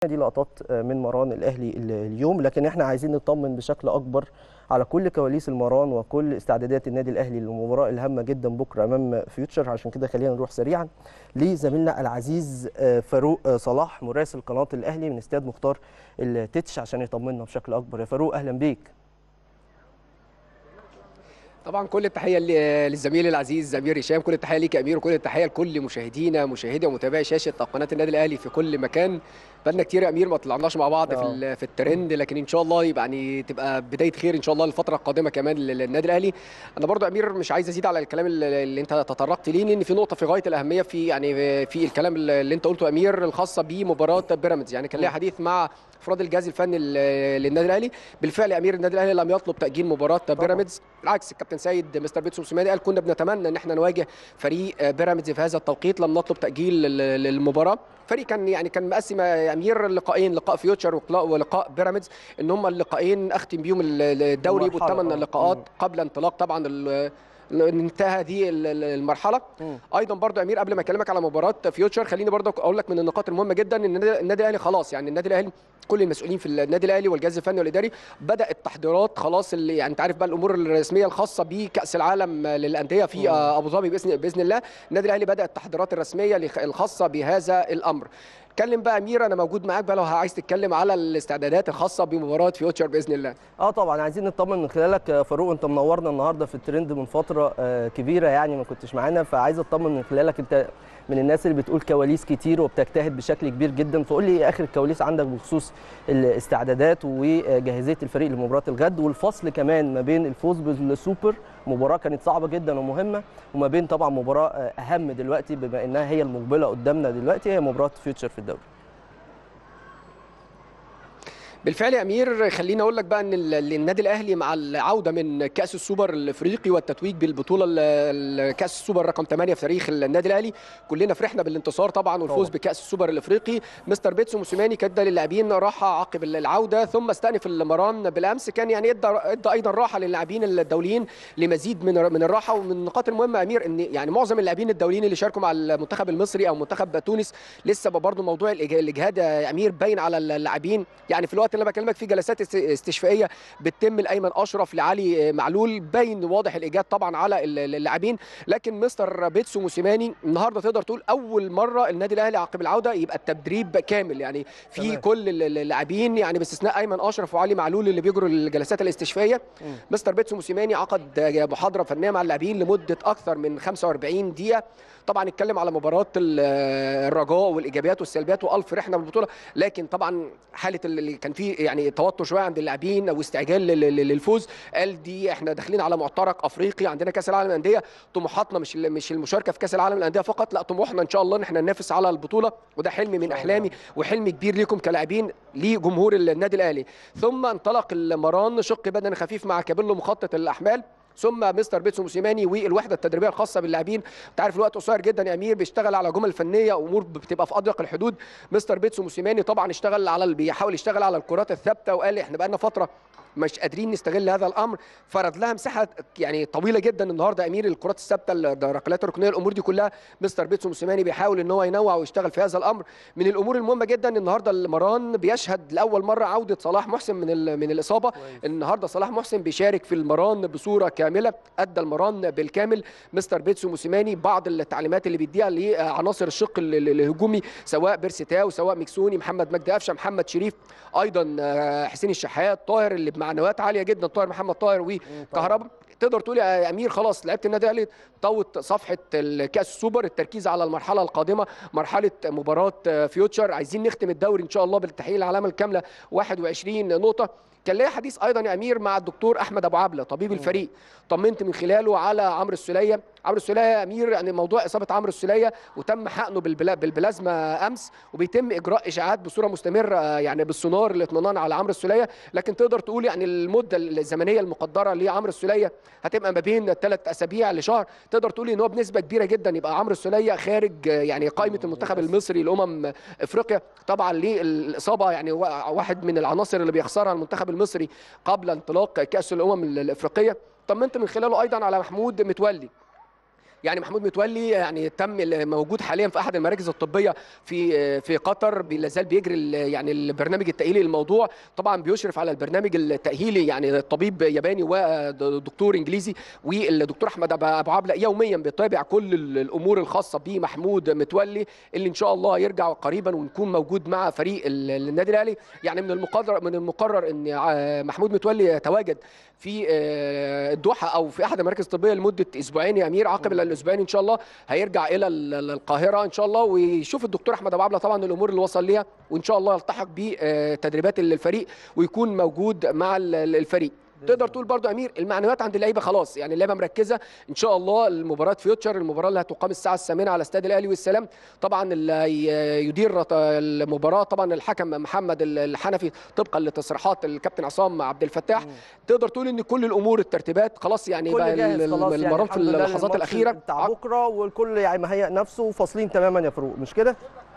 دي لقطات من مران الاهلي اليوم، لكن احنا عايزين نطمن بشكل اكبر على كل كواليس المران وكل استعدادات النادي الاهلي للمباراه الهامه جدا بكره امام فيوتشر. عشان كده خلينا نروح سريعا لزميلنا العزيز فاروق صلاح مراسل قناه الاهلي من استاد مختار التتش عشان يطمنا بشكل اكبر. يا فاروق اهلا بيك. طبعا كل التحيه للزميل العزيز امير هشام، كل التحيه ليك يا امير، وكل التحيه لكل مشاهدي ومتابعي شاشه قناه النادي الاهلي في كل مكان. بقالنا كتير يا امير ما طلعناش مع بعض في الترند، لكن ان شاء الله يعني تبقى بدايه خير ان شاء الله للفتره القادمه كمان للنادي الاهلي. انا برضو يا امير مش عايز ازيد على الكلام اللي انت تطرقت ليه، لان في نقطه في غايه الاهميه في الكلام اللي انت قلته يا امير الخاصه بمباراه بيراميدز. يعني كان ليا حديث مع افراد الجهاز الفني للنادي الاهلي. بالفعل يا امير النادي الاهلي لم يطلب تاجيل مباراه بيراميدز، بالعكس الكابتن سيد مستر بيتسو موسيماني قال كنا بنتمنى ان احنا نواجه فريق بيراميدز في هذا التوقيت، لم نطلب تاجيل للمباراه. فريق كان مقسم يا امير لقاءين، لقاء فيوتشر ولقاء بيراميدز، ان هم اللقاءين اختم بيهم الدوري يبقوا 8 لقاءات قبل انطلاق طبعا انتهى هذه المرحله. ايضا برضو يا امير قبل ما اكلمك على مباراه فيوتشر خليني برضو اقول لك من النقاط المهمه جدا ان النادي الاهلي خلاص، يعني النادي الاهلي كل المسؤولين في النادي الاهلي والجهاز الفني والاداري بدات التحضيرات خلاص، اللي يعني انت عارف بقى الامور الرسميه الخاصه بكاس العالم للانديه في ابو ظبي باذن الله. النادي الاهلي بدا التحضيرات الرسميه الخاصه بهذا الامر. اتكلم بقى امير، انا موجود معاك بقى لو عايز تتكلم على الاستعدادات الخاصه بمباراه فيوتشر باذن الله. طبعا عايزين نطمن من خلالك فاروق، انت منورنا النهارده في الترند من فتره كبيره، يعني ما كنتش معانا، فعايز اطمن من خلالك. انت من الناس اللي بتقول كواليس كتير وبتجتهد بشكل كبير جدا، فقول لي ايه اخر الكواليس عندك بخصوص الاستعدادات وجاهزيه الفريق لمباراه الغد، والفصل كمان ما بين الفوز بالسوبر، مباراه كانت صعبه جدا ومهمه، وما بين طبعا مباراه اهم دلوقتي بما انها هي المقبله قدامنا دلوقتي، هي مباراه فيوتشر في الدوري. بالفعل يا امير خليني اقول لك بقى ان النادي الاهلي مع العوده من كاس السوبر الافريقي والتتويج بالبطوله كاس السوبر رقم 8 في تاريخ النادي الاهلي، كلنا فرحنا بالانتصار طبعا والفوز بكاس السوبر الافريقي. مستر بيتسو موسيماني كدى للاعبين راحه عقب العوده، ثم استأنف المران بالامس، كان يعني ادى ايضا راحه للاعبين الدوليين لمزيد من الراحه. ومن النقاط المهمه يا امير ان يعني معظم اللاعبين الدوليين اللي شاركوا مع المنتخب المصري او منتخب تونس لسه برضه موضوع الاجهاد يا امير باين على اللاعبين. يعني في الوقت اللي بكلمك فيه جلسات استشفائيه بتتم لايمن اشرف لعلي معلول، باين واضح الاجهاد طبعا على اللاعبين. لكن مستر بيتسو موسيماني النهارده تقدر تقول اول مره النادي الاهلي عقب العوده يبقى التدريب كامل، يعني في كل اللاعبين يعني باستثناء ايمن اشرف وعلي معلول اللي بيجروا الجلسات الاستشفائيه. مستر بيتسو موسيماني عقد محاضره فنيه مع اللاعبين لمده اكثر من 45 دقيقه. طبعا اتكلم على مباراه الرجاء والايجابيات والسلبيات والف فرحنا بالبطوله، لكن طبعا حاله اللي كان فيه يعني توتر شويه عند اللاعبين او استعجال للفوز. قال دي احنا داخلين على معترك افريقي، عندنا كاس العالم للانديه، طموحاتنا مش المشاركه في كاس العالم للانديه فقط، لا طموحنا ان شاء الله ان احنا ننافس على البطوله، وده حلم من احلامي وحلم كبير ليكم كلاعبين لجمهور النادي الاهلي. ثم انطلق المران شق بدني خفيف مع كابيلو مخطط الاحمال، ثم مستر بيتسو موسيماني والوحده التدريبيه الخاصه باللاعبين. انت عارف الوقت قصير جدا يا امير، بيشتغل على جمل فنيه وامور بتبقى في اضيق الحدود. مستر بيتسو موسيماني طبعا بيحاول يشتغل على الكرات الثابته، وقال احنا بقى لنا فتره مش قادرين نستغل هذا الامر، فرض لها مساحه يعني طويله جدا النهارده امير، الكرات الثابته الركلات الركنيه الامور دي كلها مستر بيتسو موسيماني بيحاول ان هو ينوع ويشتغل في هذا الامر. من الامور المهمه جدا النهارده المران بيشهد لاول مره عوده صلاح محسن من الاصابه. النهارده صلاح محسن بيشارك في المران بصوره كامله، ادى المران بالكامل. مستر بيتسو موسيماني بعض التعليمات اللي بيديها لعناصر الشق الهجومي سواء بيرسيتاو سواء مكسوني محمد مجدي قفشه محمد شريف ايضا حسين الشحات طاهر اللي بمعنويات عاليه جدا، طاهر محمد طاهر وكهربا. تقدر تقول يا امير خلاص لعيبه النادي الاهلي طوت صفحه الكاس السوبر، التركيز على المرحله القادمه مرحله مباراه فيوتشر، عايزين نختم الدوري ان شاء الله بالتحقيق العلامه الكامله 21 نقطه. كان ليا حديث ايضا يا امير مع الدكتور احمد ابو عبله طبيب الفريق، طمنت من خلاله على عمرو السوليه. عمرو السوليه يا امير يعني موضوع اصابه عمرو السوليه وتم حقنه بالبلازما امس، وبيتم اجراء اشاعات بصوره مستمره يعني بالسونار الاطمئنان على عمرو السوليه. لكن تقدر تقول يعني المده الزمنيه المقدره لعمرو السوليه هتبقى ما بين 3 أسابيع لشهر. تقدر تقول ان هو بنسبه كبيره جدا يبقى عمرو السوليه خارج يعني قائمه المنتخب المصري لامم افريقيا، طبعا للاصابه يعني واحد من العناصر اللي بيخسرها المنتخب المصري قبل انطلاق كاس الامم الافريقيه. طمنت من خلاله ايضا على محمود متولي. يعني محمود متولي يعني تم موجود حاليا في احد المراكز الطبيه في قطر، لا زال بيجري يعني البرنامج التاهيلي للموضوع. طبعا بيشرف على البرنامج التاهيلي يعني طبيب ياباني ودكتور انجليزي، والدكتور احمد ابو عبله يوميا بيتابع كل الامور الخاصه بمحمود متولي اللي ان شاء الله يرجع قريبا ونكون موجود مع فريق النادي الاهلي. يعني من المقرر ان محمود متولي يتواجد في الدوحه او في احد المراكز الطبيه لمده اسبوعين يا امير. عقب الاسبوعين ان شاء الله هيرجع الى القاهره ان شاء الله، ويشوف الدكتور احمد ابو عبله طبعا الامور اللي وصل ليها، وان شاء الله يلتحق بتدريبات الفريق ويكون موجود مع الفريق. تقدر تقول برضو امير المعنويات عند اللعيبه خلاص، يعني اللعيبه مركزه ان شاء الله. المباراه فيوتشر، المباراه اللي هتقام الساعه 8 على استاد الاهلي والسلام، طبعا اللي يدير المباراه طبعا الحكم محمد الحنفي طبقا لتصريحات الكابتن عصام عبد الفتاح. تقدر تقول ان كل الامور الترتيبات خلاص، يعني بقى المباراه في اللحظات الاخيره بتاع بكره، والكل يعني مهيئ نفسه وفاصلين تماما يا فاروق، مش كده؟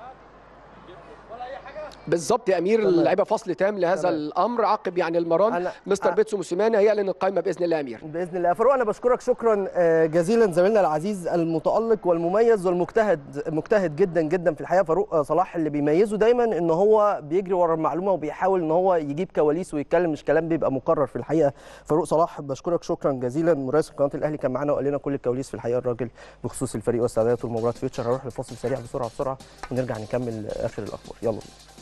بالظبط يا امير، اللعيبه فصل تام لهذا الامر. عقب يعني المران مستر بيتسو موسيماني هيعلن القائمه باذن الله يا امير. باذن الله. فاروق انا بشكرك شكرا جزيلا زميلنا العزيز المتالق والمميز والمجتهد جدا جدا في الحقيقه. فاروق صلاح اللي بيميزه دايما ان هو بيجري ورا المعلومه وبيحاول ان هو يجيب كواليس ويتكلم، مش كلام بيبقى مكرر في الحقيقه. فاروق صلاح بشكرك شكرا جزيلا، مراسل قناه الاهلي كان معانا وقال لنا كل الكواليس في الحقيقه الراجل بخصوص الفريق واستعداداته لمباراه فيوتشر. هروح لفاصل سريع بسرعه ونرجع نكمل اخر الاخبار. يلا بينا.